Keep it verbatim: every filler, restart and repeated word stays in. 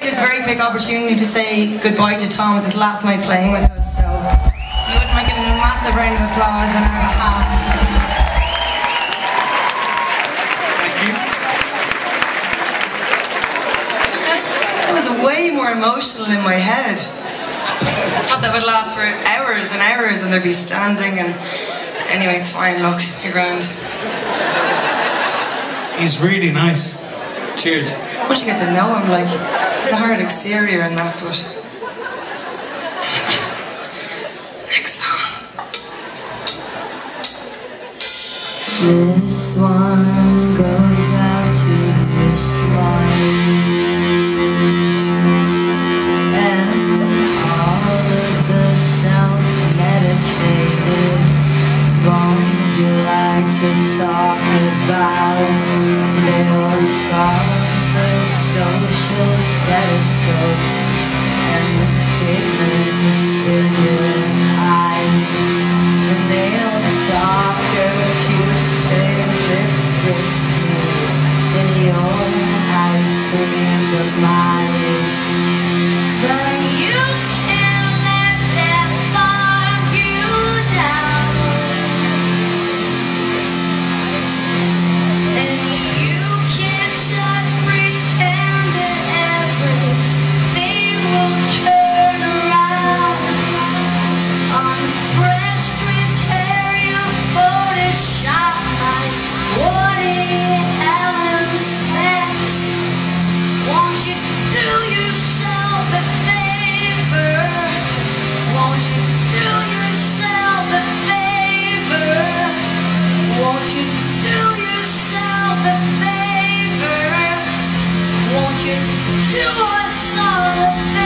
This very quick opportunity to say goodbye to Tom. It's his last night playing with us, so you wouldn't mind giving him a massive round of applause on our behalf. Thank you. It was way more emotional in my head. I thought that would last for hours and hours and there'd be standing and... Anyway, it's fine, look, you're grand. He's really nice. Cheers. Once you get to know him, like, it's a hard exterior and that, but... Next song. This one goes out to this life, and all of the self-medicated bones you like to talk about. They all start for social stethoscopes and the pigments in your eyes, and they all talk acoustic lipstick smears in your ice cream demise. But you can't let that bog you down, and you can't just pretend that everything will turn around. On fresh with hair you Photoshop like Woody Allen's specs. Won't you do yourself a favor? Won't you do yourself a favor? Won't you do yourself a favor? Won't you do us all a favor?